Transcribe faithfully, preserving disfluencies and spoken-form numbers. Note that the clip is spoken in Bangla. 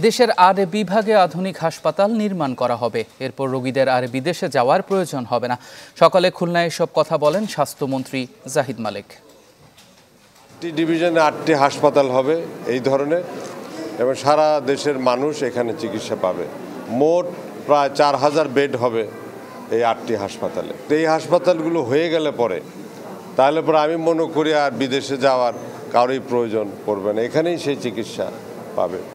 দেশের আর বিভাগে আধুনিক হাসপাতাল নির্মাণ করা হবে। এরপর রোগীদের আর বিদেশে যাওয়ার প্রয়োজন হবে না। সকালে খুলনায় এসব কথা বলেন স্বাস্থ্যমন্ত্রী জাহিদ মালেক। ডিভিশনে আটটি হাসপাতাল হবে এই ধরনের, এবং সারা দেশের মানুষ এখানে চিকিৎসা পাবে। মোট প্রায় চার হাজার বেড হবে এই আটটি হাসপাতালে। এই হাসপাতালগুলো হয়ে গেলে পরে তাহলে পরে আমি মনে করি আর বিদেশে যাওয়ার কারোই প্রয়োজন পড়বে না, এখানেই সেই চিকিৎসা পাবে।